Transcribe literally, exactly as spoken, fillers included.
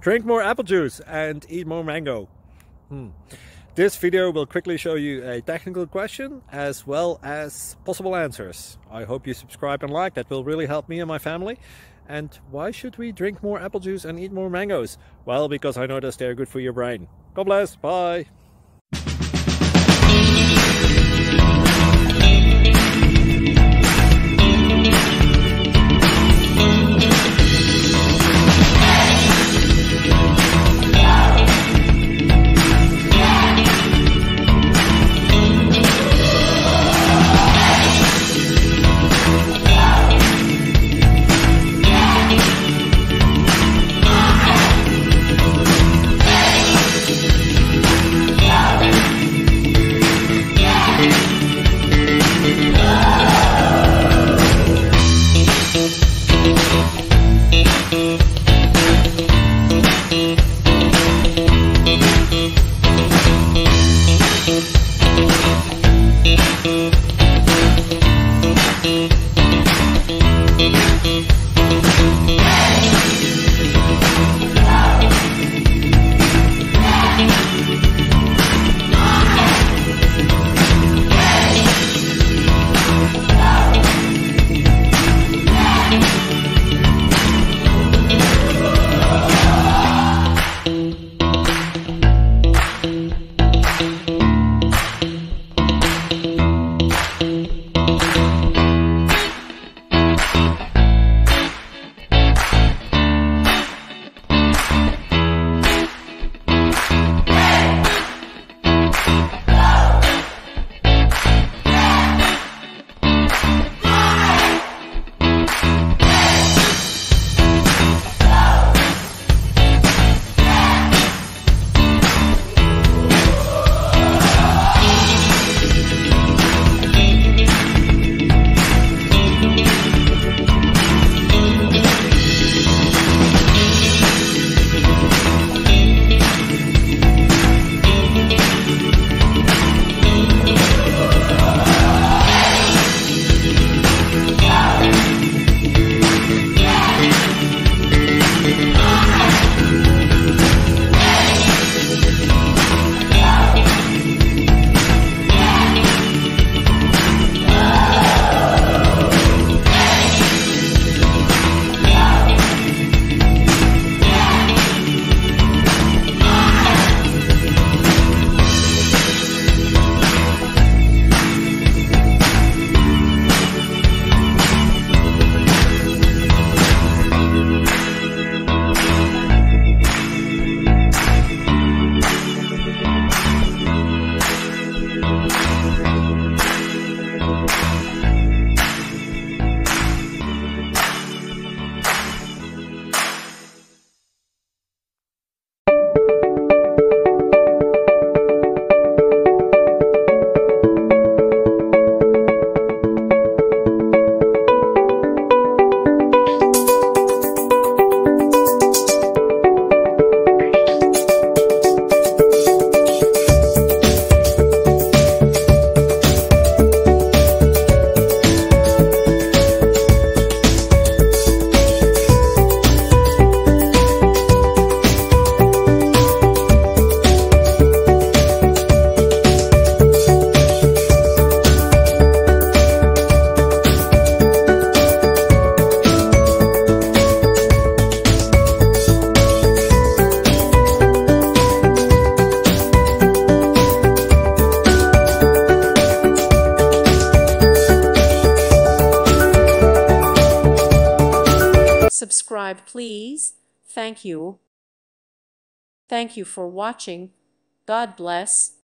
drink more apple juice and eat more mango. Hmm. This video will quickly show you a technical question as well as possible answers. I hope you subscribe and like, that will really help me and my family. And why should we drink more apple juice and eat more mangoes? Well, because I noticed they're good for your brain. God bless, bye! Subscribe, please. Thank you. Thank you for watching. God bless.